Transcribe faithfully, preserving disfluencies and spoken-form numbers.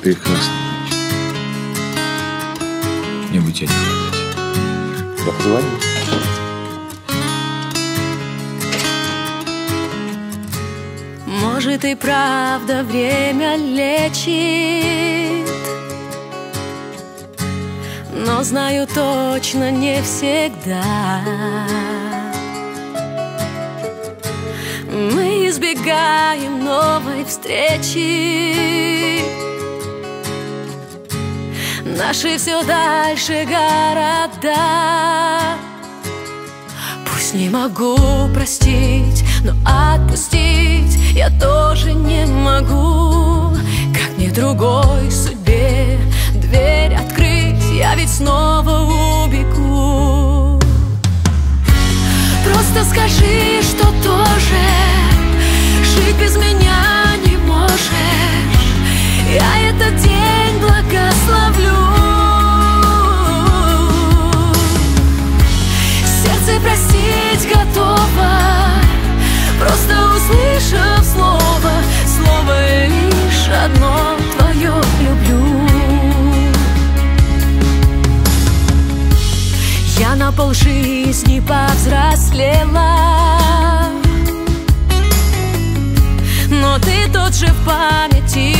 прекрасная женщина. Мне бы тебя не хватать. Я позвоню. Может и правда время лечит, но знаю точно не всегда. Мы избегаем новой встречи, наши все дальше города. Пусть не могу простить, но отпустить я тоже не могу. Как мне другой судьбе дверь открыть, я ведь снова убегу. Просто скажи, что тоже жить без меня не можешь. Я этот день благословлю. Сердце простить готово, просто услышав слово, слово лишь одно твое люблю. Я на полжизни повзрослела, но ты тот же в памяти